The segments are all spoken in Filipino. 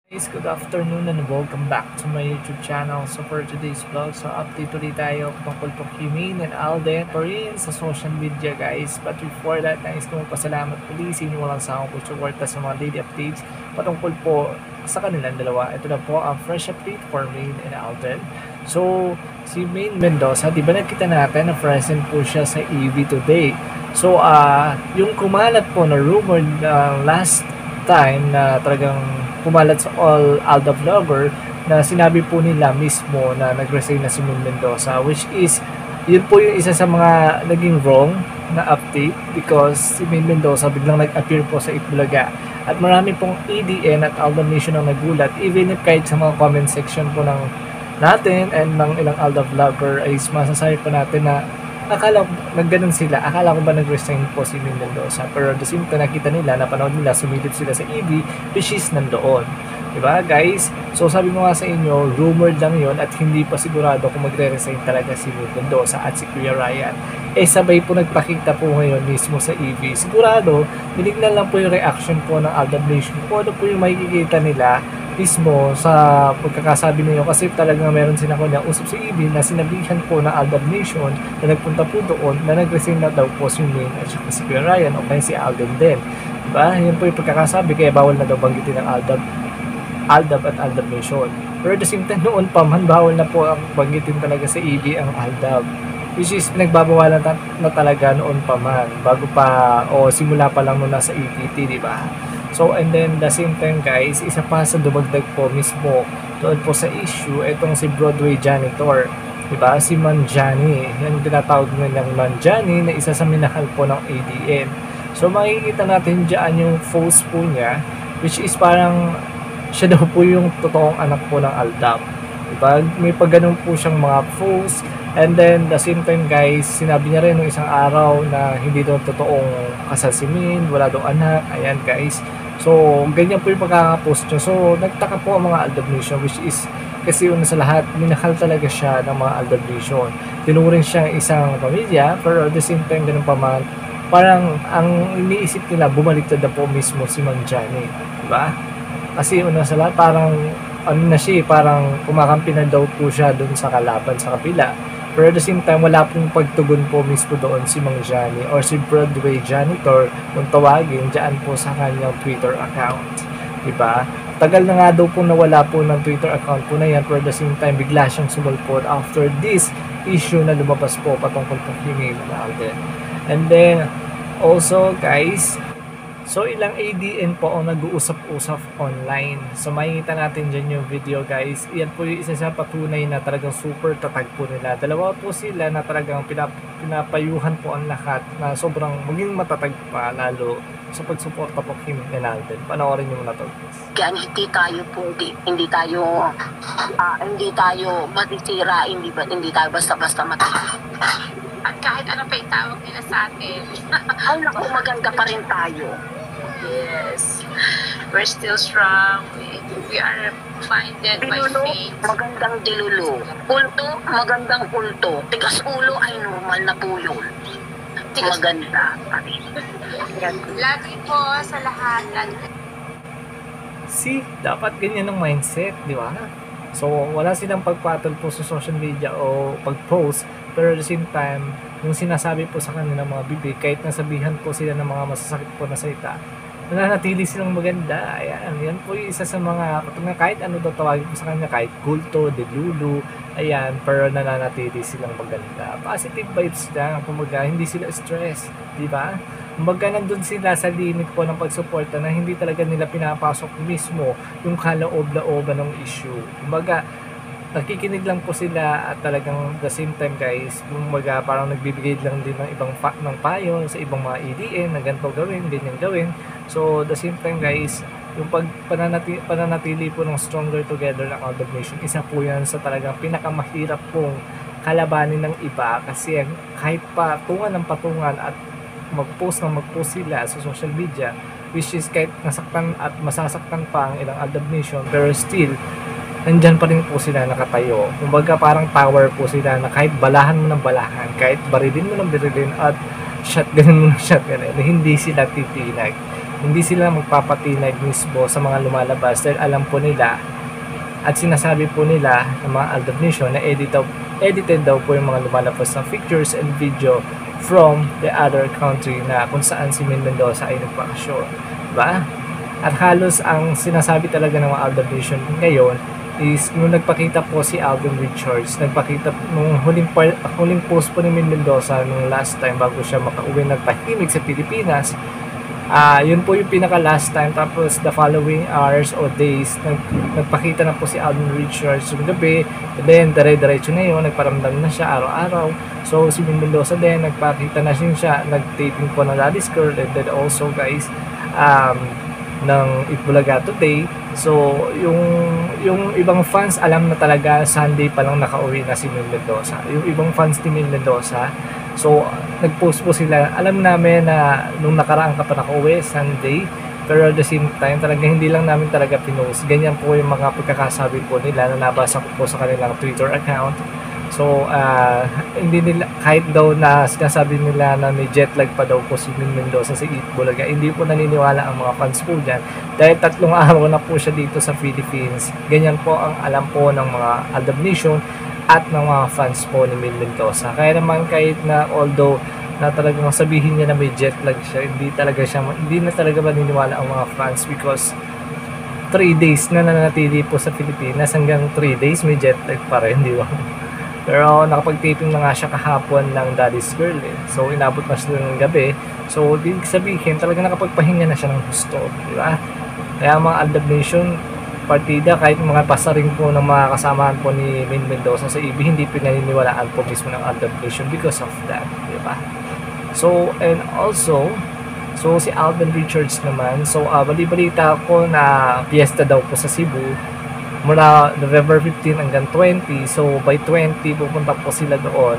Guys, good afternoon and welcome back to my YouTube channel. So for today's vlog, update ulit tayo tungkol po kay Main and Alden pa rin sa social media guys. But before that, nais ko magpasalamat muli sa inyo walang sawang pagsuporta sa mga daily updates patungkol po sa kanilang dalawa. Ito na po ang fresh update for Main and Alden. So si Main Mendoza, di ba nakita natin na present po siya sa EV today. So yung kumalat po na rumor last time na talagang kumalat sa all Alda vlogger na sinabi po nila mismo na nag-resign na si Main Mendoza, which is yun po yung isa sa mga naging wrong na update because si Main Mendoza biglang nag-appear po sa Itbulaga at marami pong ADN at Alda Nation ang nagulat, even if kahit sa mga comment section po ng natin and ng ilang Alda vlogger ay masasabi po natin na akala ko nagganon sila, akala ko ba nag-resign po si Main Mendoza, pero the same time nakita nila, napanood nila, sumilip sila sa EV which is nandoon, diba guys? So sabi mo nga sa inyo, rumored lang yon at hindi pa sigurado kung magre-resign talaga si Main Mendoza at si Kuya Ryan. Sabay po nagpakita po ngayon mismo sa EV, sigurado binignan lang po yung reaction po ng Alda Nation kung ano po yung makikita nila mismo sa pagkakasabi niyo kasi talagang meron sila kunya usap sa EB na sinabihan po ng Aldab Nation na nagpunta po doon na nag-resign na daw po si Main at saka si Kuya Ryan o kaya si Alden din. Diba? Yan po yung pagkakasabi kaya bawal na daw banggitin ng Aldab at Aldab Nation. Pero at the same time noon pa man bawal na po ang banggitin talaga sa EB ang Aldab. Which is nagbabawalan na talaga noon pa man bago pa o simula pa lang noon nasa EPT, di ba? So and then the same time guys, isa pa sa dumagdag po mismo doon po sa issue, itong si Broadway janitor, diba? Si Manjani, yan tinatawag nilang Manjani na isa sa minahal po ng ADN. So makikita natin dyan yung post po niya, which is parang siya daw po yung totoong anak po ng Aldab, diba? May pagganong po siyang mga post. And then, the same time guys, sinabi niya rin nung isang araw na hindi daw totoong kasal si Main, wala daw anak, ayan guys. So, ganyan po yung pagkakapost nyo. So, nagtaka po ang mga Aldab Nation, which is, kasi una sa lahat, minahal talaga siya ng mga Aldab Nation. Tinuring siya isang pamilya, pero at the same time, ganun pa man, parang ang iniisip nila, bumaliktad na po mismo si Mang Johnny. Diba? Kasi una sa lahat, parang, ano na siya, parang kumakampi na daw po siya dun sa kalaban sa kapila. Pero at the same time, wala pong pagtugon po mismo doon si Mang Johnny or si Broadway Janitor kung tawagin dyan po sa kanyang Twitter account. Diba? Tagal na nga daw po nawala po ng Twitter account po na yan, pero at the same time, bigla siyang sumulpot after this issue na lumabas po patungkol po kay Main Alden. And then, also guys, so ilang ADN po ang nag-uusap-usap online. So makikita natin dyan yung video guys. Iyan po yung isa sa patunay na talagang super tatag po nila. Dalawa po sila na talagang pinapayuhan po ang lahat na sobrang maging matatag pa lalo sa pagsuporta po kay Alden. Panoorin nyo muna to. Kaya hindi tayo masisira, hindi tayo basta-basta matira. At kahit ano pa yung tawag nila sa atin. Ay naku, maganda pa rin tayo. Yes. We're still strong. We are blinded by Dilulo, faith. magandang dilulo. Kulto, magandang kulto. Tigas ulo ay normal na po yun. Maganda pa rin. Lagi po sa lahat. See, dapat ganyan ang mindset, di ba? So, wala silang pagpatol po sa social media o pag-post, pero at the same time, yung sinasabi po sa kanilang mga bibig, kahit nasabihan po sila ng mga masasakit po na salita, nananatili silang maganda. Ayan, yan po yung isa sa mga, kahit ano daw tawagin po sa kanya, kahit kulto, delulu, ayan, pero nananatili silang maganda. Positive vibes lang, kumaga, hindi sila stress, di ba? Kumbaga nandun sila sa limit po ng pagsuporta na hindi talaga nila pinapasok mismo yung kaloob-laoban ng issue. Kumbaga, nakikinig lang po sila at talagang the same time guys, kumbaga parang nagbibigay lang din ng ibang ng payo sa ibang mga EDN na ganito gawin, ganyan gawin. So, the same time guys, yung pananatili po ng stronger together ng Aldab Nation, isa po yan sa talagang pinakamahirap pong kalabanin ng iba kasi kahit patungan ng patungan at mag-post sila sa social media, which is kahit nasaktan at masasaktan pa ang ilang Aldab Nation, pero still nandyan pa rin po sila nakatayo. Kumbaga parang power po sila na kahit balahan mo ng balahan, kahit barilin mo ng barilin at shotgun mo ng shotgun, hindi sila titinag. hindi sila magpapatinag mismo sa mga lumalabas dahil alam po nila at sinasabi po nila ng mga Aldab Nation na edited daw po yung mga lumalabas na pictures and video from the other country na kung saan si Min Mendoza ay nagpakasyon, diba? At halos ang sinasabi talaga ng mga Aldab Nation ngayon is nung nagpakita po si Alden Richards, nagpakita nung huling post po ni Min Mendoza nung last time bago siya makauwi nagpahimik sa Pilipinas. Yun po yung pinaka last time, tapos the following hours or days nagpakita na po si Alden Richards yung gabi, and then dire-diretso na yun, nagparamdam na siya araw-araw. So si Min Mendoza din nagpakita na siya, nag-taping po ng Daddy's Girl, and then also guys ng Itbulaga Today. So yung ibang fans alam na talaga Sunday pa lang nakauwi na si Min Mendoza, yung ibang fans ni Min Mendoza. So, nag-post po sila. Alam namin na nung nakaraan ka pa nakauwi, Sunday. Pero at the same time, talaga hindi lang namin talaga pinost. Ganyan po yung mga pagkakasabi po nila na nabasa ko po sa kanilang Twitter account. So, hindi nila, kahit daw na sinasabi nila na may jet lag pa daw po si Min Mendoza sa Itbulaga, hindi po naniniwala ang mga fans po dyan. Dahil 3 araw na po siya dito sa Philippines. Ganyan po ang alam po ng mga Aldab Nation at ng mga fans po ni Min Mendoza. Kaya naman kahit na although na talagang sabihin niya na may jet lag siya, hindi na talaga maniniwala ang mga fans because 3 days na nanatili po sa Pilipinas, hanggang 3 days may jet lag pa rin, di ba? Pero nakapag-taping na nga siya kahapon ng Daddy's Girl So inabot na siya ng gabi. So ibig sabihin talaga nakapagpahinga na siya ng gusto, di ba? Kaya mga Aldab Nation partida, kahit mga pasaring po ng mga kasamahan po ni Min Mendoza sa EB, hindi pinaniniwalaan po mismo ng Aldab Nation because of that, di ba? So, and also, so si Alden Richards naman, so bali-balita ko na piyesta daw po sa Cebu mula November 15 hanggang 20, so by 20 pupunta po sila doon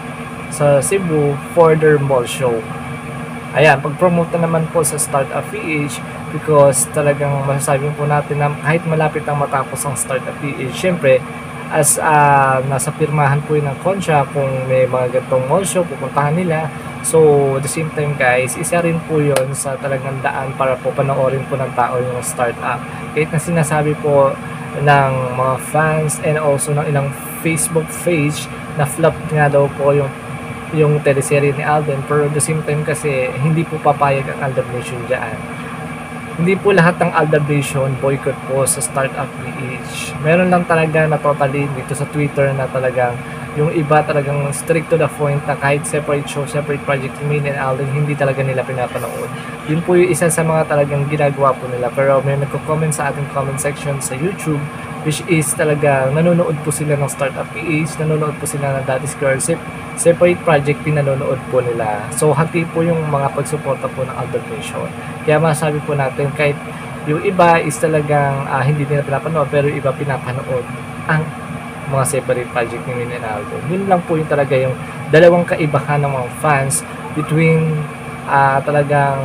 sa Cebu for their mall show. Ayan, pag-promote na naman po sa Startup PH because talagang masasabi po natin na kahit malapit ang matapos ang Startup PH, syempre as nasa pirmahan po yun ng contract kung may mga ganitong mall show, pupuntahan nila. So, at the same time guys, isa rin po yun sa talagang daan para po panoorin po ng tao yung startup. Kahit na sinasabi po ng mga fans and also ng ilang Facebook page na flop nga daw po yung teleserye ni Alden, pero at the same time kasi hindi po papayag ang Aldab Nation dyan. Hindi po lahat ng Aldab Nation boycott po sa Startup PH. Meron lang talaga na totally dito sa Twitter na talagang yung iba talagang strict to the point na kahit separate show, separate project ni Min and Alden, hindi talaga nila pinapanood. Yun po yung isa sa mga talagang ginagawa po nila. Pero may nagko-comment sa ating comment section sa YouTube, which is talaga nanonood po sila ng Startup PH, nanonood po sila ng Daddy's Girl, separate project pinanonood po nila. So hati po yung mga pagsuporta po ng Aldab Nation. Kaya masabi po natin kahit yung iba is talagang hindi nila pinapanood, pero yung iba pinapanood ang mga separate project ni Min and Alden. Yun lang po yung talaga yung dalawang kaibahan ng mga fans between talagang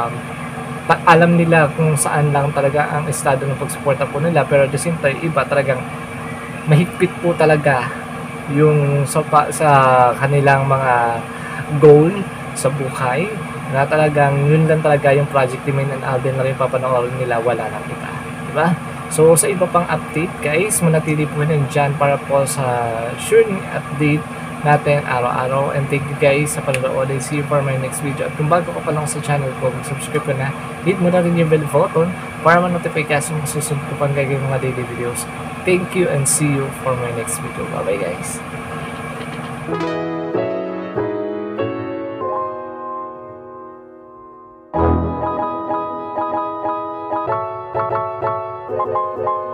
alam nila kung saan lang talaga ang estado ng pagsuporta po nila, pero at the same time iba talagang mahigpit po talaga yung sa kanilang mga goal sa buhay na talagang yun lang talaga yung project ni Min and Alden na rin papanoorin nila, wala nang iba, diba? So sa iba pang update guys, manatili po rin dyan para po sa sure update natin araw-araw, and thank you guys sa panonood, and see you for my next video. At kung bago ka pa lang sa channel ko, mag-subscribe ka na, hit mo na rin yung bell button para ma-notify ka sa mga susunod ko pang gagawin mga daily videos. Thank you and see you for my next video. Bye bye guys.